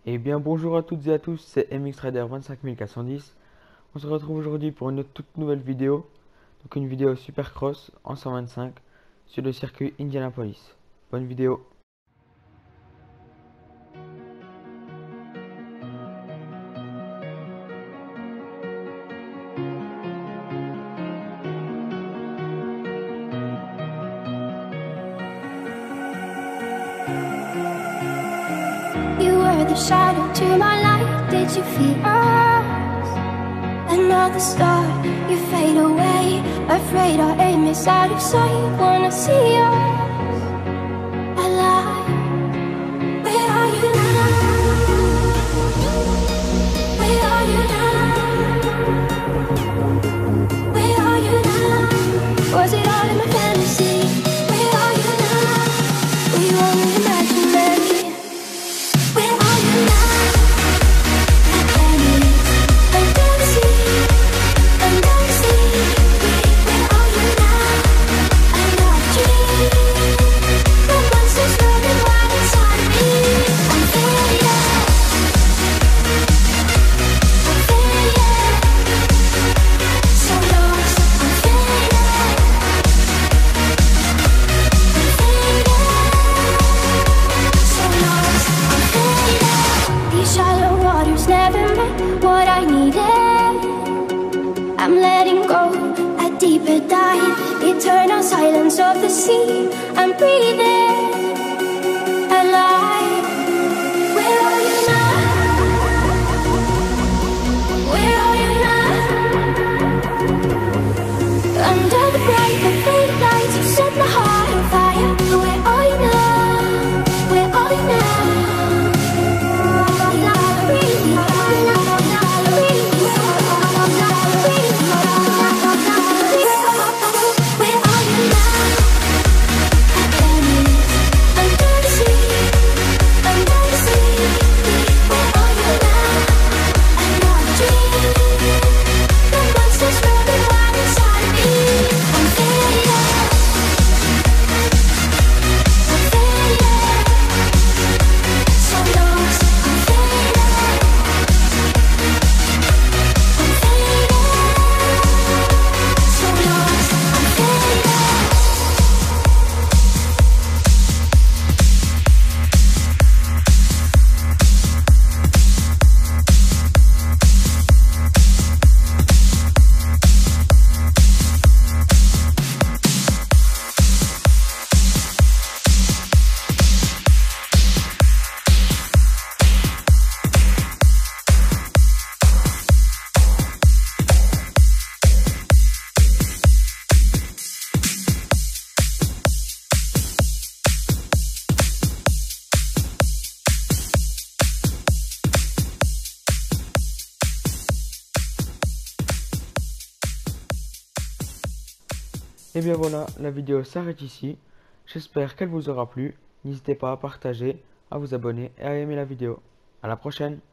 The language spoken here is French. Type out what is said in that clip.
Eh bien bonjour à toutes et à tous, c'est MXtrader 25410. On se retrouve aujourd'hui pour une toute nouvelle vidéo, donc une vidéo Supercross en 125 sur le circuit Indianapolis. Bonne vidéo. You were the shadow to my light. Did you feel us? Another star, you fade away. Afraid our aim is out of sight. Wanna see us alive. Where are you now? Where are you now? Where are you now? Was it all in my fantasy? Where are you now? We only imaginary. Where are you now? Under the sea, under the sea. Where are you now? Under a tree. The monsters running wild inside me. I'm faded. I'm faded. So lost. I'm faded. I'm faded. So lost. I'm faded. These shallow waters never met what I needed. I'm letting go a deeper dive. Eternal silence of the sea. I'm breathing alive. Where are you now? Where are you now? Under the bright but fake lights, you set my heart on fire. Where are you now? Where are you now? Et bien voilà, la vidéo s'arrête ici. J'espère qu'elle vous aura plu. N'hésitez pas à partager, à vous abonner et à aimer la vidéo. À la prochaine.